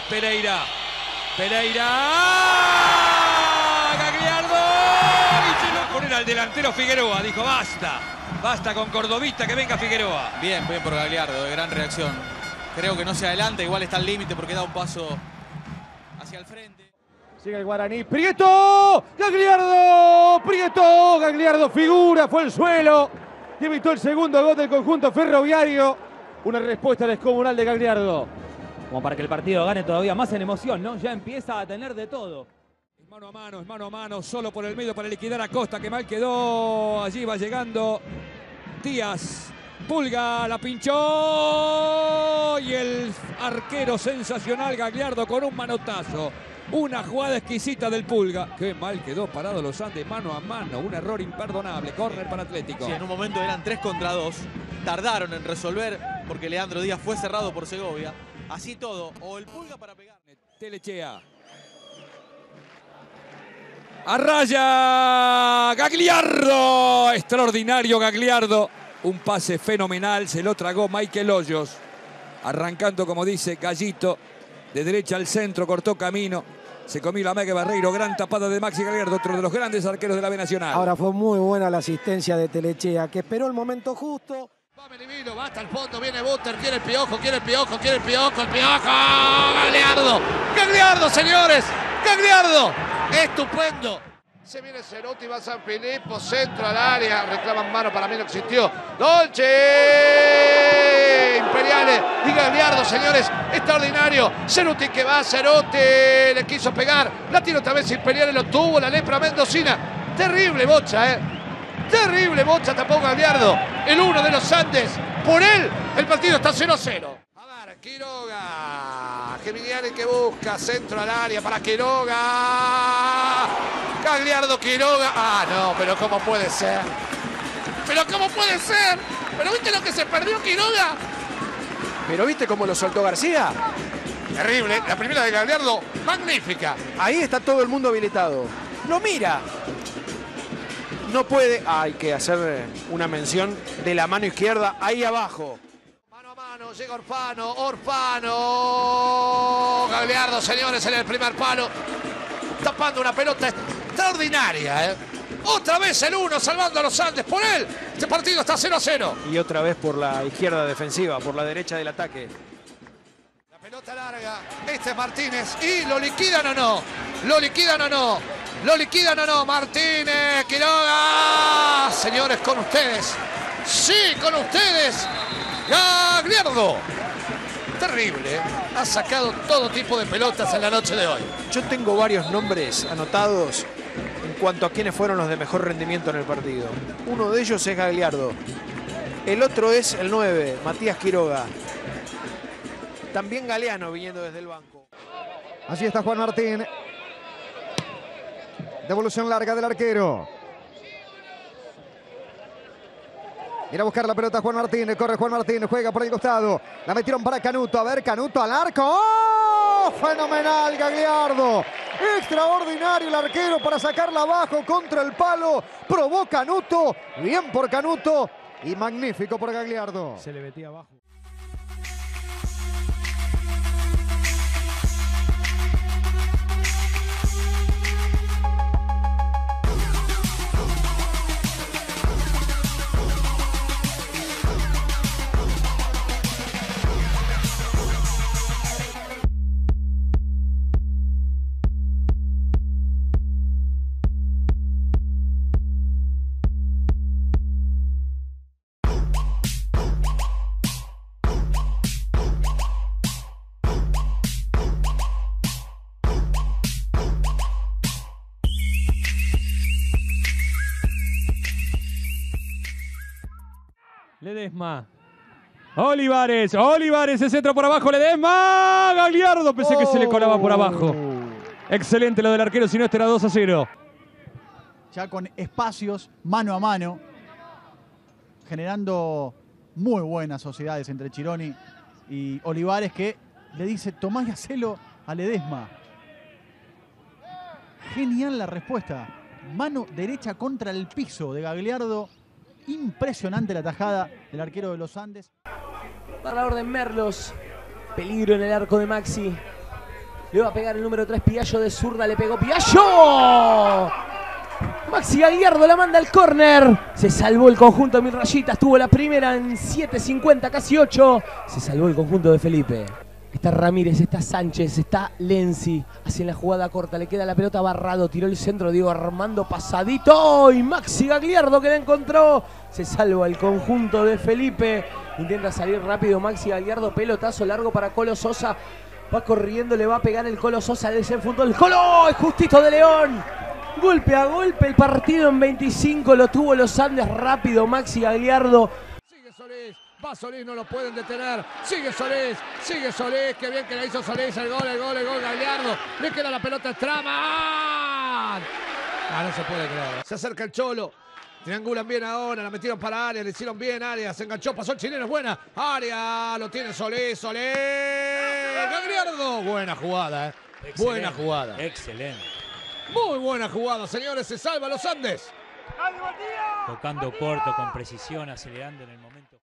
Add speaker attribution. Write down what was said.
Speaker 1: Pereira. Pereira. Gagliardo. Y se lo poner al delantero Figueroa. Dijo, basta. Basta con Cordovista, que venga Figueroa.
Speaker 2: Bien por Gagliardo, de gran reacción. Creo que no se adelanta, igual está al límite porque da un paso hacia el frente.
Speaker 3: Sigue el Guaraní. ¡Prieto! ¡Gagliardo! ¡Prieto! Gagliardo figura, fue al suelo. Y evitó el segundo gol del conjunto ferroviario. Una respuesta descomunal de Gagliardo.
Speaker 4: Como para que el partido gane todavía más en emoción, ¿no? Ya empieza a tener de todo.
Speaker 1: Es mano a mano, solo por el medio para liquidar a Costa, que mal quedó. Allí va llegando Díaz. Pulga, la pinchó. Y el arquero sensacional Gagliardo con un manotazo. Una jugada exquisita del Pulga. Qué mal quedó parado los Andes, mano a mano. Un error imperdonable. Córner para Atlético.
Speaker 2: Sí, en un momento eran 3 contra 2. Tardaron en resolver porque Leandro Díaz fue cerrado por Segovia. Así todo, o el Pulga para pegar.
Speaker 1: Telechea. A raya Gagliardo. Extraordinario Gagliardo. Un pase fenomenal. Se lo tragó Michael Hoyos. Arrancando, como dice Gallito. De derecha al centro, cortó camino. Se comió la Megue Barreiro. Gran tapada de Maxi Gagliardo, otro de los grandes arqueros de la B Nacional.
Speaker 5: Ahora fue muy buena la asistencia de Telechea, que esperó el momento justo.
Speaker 6: Va Melivino, va hasta el fondo, viene Butter, quiere el Piojo, quiere el Piojo, quiere el Piojo, el Piojo. Gagliardo, Gagliardo, señores, Gagliardo. Estupendo. Se viene Cerotti, va San Filippo, centro al área, reclaman mano, para mí no existió. Dolce, Imperiale y Gagliardo, señores, extraordinario. Ceruti que va, Ceruti, le quiso pegar, la tiro otra vez Imperiale, lo tuvo, la lepra mendocina. Terrible bocha, terrible bocha, tapó Gagliardo, el uno de los Andes. Por él, el partido está 0-0. A ver, Quiroga, Geminiani que busca, centro al área para Quiroga. Gagliardo, Quiroga. Ah, no, pero ¿cómo puede ser? ¿Pero cómo puede ser? ¿Pero viste lo que se perdió Quiroga?
Speaker 7: ¿Pero viste cómo lo soltó García?
Speaker 6: Terrible, la primera de Gagliardo, magnífica.
Speaker 7: Ahí está todo el mundo habilitado. Lo mira. No puede. Hay que hacer una mención de la mano izquierda ahí abajo.
Speaker 6: Mano a mano, llega Orfano, Orfano. Gagliardo, señores, en el primer palo. Tapando una pelota extraordinaria, Otra vez el uno salvando a los Andes por él. Este partido está 0-0.
Speaker 7: Y otra vez por la izquierda defensiva, por la derecha del ataque.
Speaker 6: La pelota larga. Este es Martínez. ¿Y lo liquidan o no? ¿Lo liquidan o no? ¿Lo liquidan o no? Martínez, Quiroga. Señores, con ustedes. Sí, con ustedes. Gagliardo. Terrible, ha sacado todo tipo de pelotas en la noche de hoy.
Speaker 7: Yo tengo varios nombres anotados en cuanto a quiénes fueron los de mejor rendimiento en el partido. Uno de ellos es Gagliardo. El otro es el 9, Matías Quiroga. También Galeano viniendo desde el banco.
Speaker 3: Así está Juan Martín. Devolución larga del arquero. Mira a buscar la pelota Juan Martín, corre Juan Martín, juega por el costado. La metieron para Canuto, a ver, Canuto al arco. ¡Oh! Fenomenal Gagliardo. Extraordinario el arquero para sacarla abajo contra el palo. Probó Canuto, bien por Canuto y magnífico por Gagliardo.
Speaker 5: Se le metía abajo.
Speaker 4: Ledesma. Olivares, el centro por abajo, Ledesma. Gagliardo, pensé que se le colaba por abajo. Excelente lo del arquero, si no este era 2-0.
Speaker 8: Ya con espacios, mano a mano, generando muy buenas sociedades entre Chironi y Olivares, que le dice, tomá y hacelo a Ledesma. Genial la respuesta. Mano derecha contra el piso de Gagliardo. Impresionante la tajada del arquero de los Andes.
Speaker 9: Para la orden Merlos. Peligro en el arco de Maxi. Le va a pegar el número 3, Piallo de zurda, le pegó Piallo. Maxi Gagliardo la manda al córner. Se salvó el conjunto de Mil Rayitas. Tuvo la primera en 7.50, casi 8. Se salvó el conjunto de Felipe. Está Ramírez, está Sánchez, está Lenzi. Hacia la jugada corta, le queda la pelota a Barrado. Tiró el centro, Diego Armando pasadito. Y Maxi Gagliardo que la encontró. Se salva el conjunto de Felipe. Intenta salir rápido Maxi Gagliardo. Pelotazo largo para Colo Sosa. Va corriendo, le va a pegar el Colo Sosa. Desenfundó el Colo. Es justito de León. Golpe a golpe el partido en 25. Lo tuvo los Andes rápido Maxi Gagliardo.
Speaker 6: Sigue Solís. Va Solís, no lo pueden detener. Sigue Solís, qué bien que la hizo Solís. El gol, Gagliardo. Le queda la pelota a Straman. No se puede creer. Se acerca el Cholo. Triangulan bien ahora, la metieron para Arias, le hicieron bien Arias. Se enganchó, pasó el chileno, es buena. Arias, lo tiene Solís. Gagliardo. Buena jugada,
Speaker 10: Excelente,
Speaker 6: buena jugada.
Speaker 10: Excelente.
Speaker 6: Muy buena jugada, señores. Se salva los Andes.
Speaker 10: Tocando corto, con precisión, acelerando en el momento.